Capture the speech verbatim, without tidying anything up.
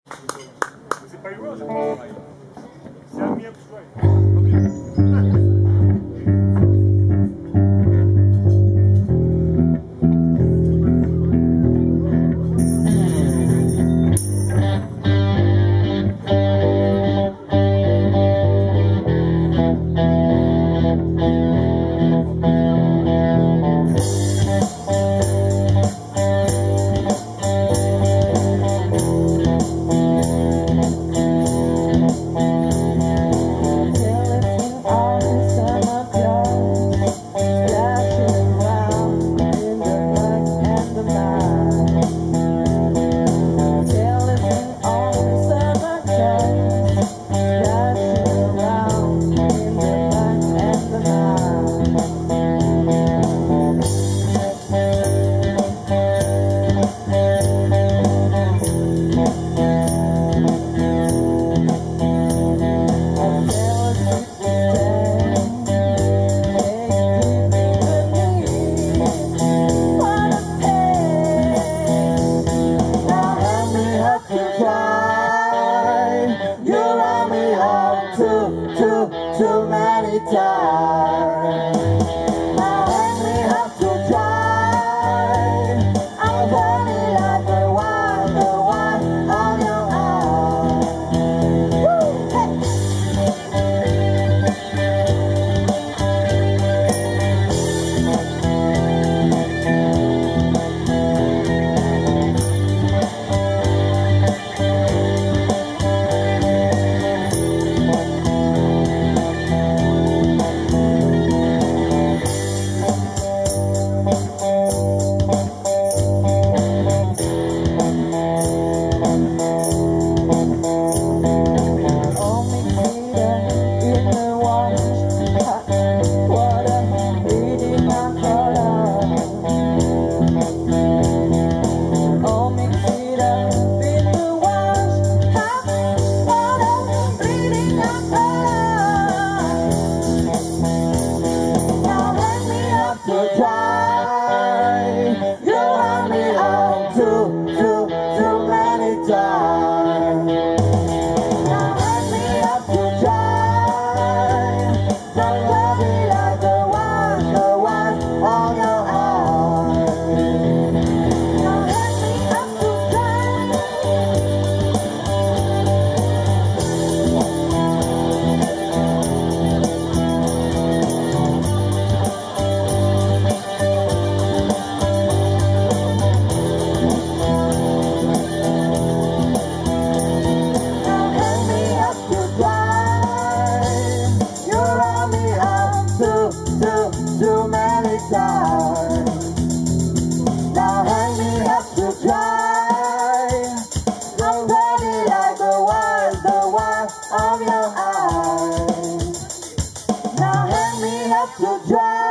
C'est pas loin, c'est pas pareil. C'est un mien pour toi. Too, too, too many times. Now when we have to try, I'm burning like the one, the one on your arm. Woo! Hey. Too many times. Now hang me up to dry. I'm ready like the one, the one of your eyes. Now hang me up to dry.